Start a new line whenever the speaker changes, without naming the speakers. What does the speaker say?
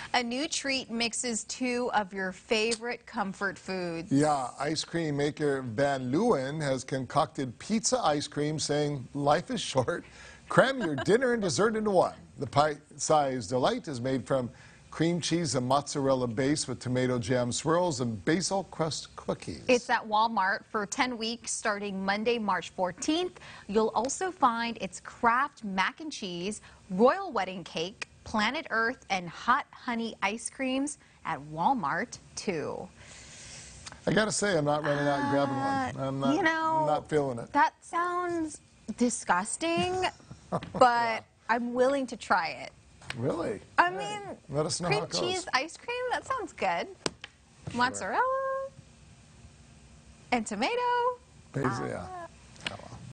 A new treat mixes two of your favorite comfort foods.
Yeah, ice cream maker Van Leeuwen has concocted pizza ice cream, saying life is short. Cram your dinner and dessert into one. The pint-sized delight is made from cream cheese and mozzarella base with tomato jam swirls and basil crust cookies.
It's at Walmart for 10 weeks starting Monday, March 14th. You'll also find its Kraft mac and cheese, royal wedding cake, Planet Earth, and hot honey ice creams at Walmart, too.
I gotta say, I'm not running out and grabbing one. I'm not feeling it.
That sounds disgusting, but I'm willing to try it.
Really?
I mean,
let us know how it goes.
Cream cheese ice cream, that sounds good. Mozzarella and tomato.
Basil, yeah.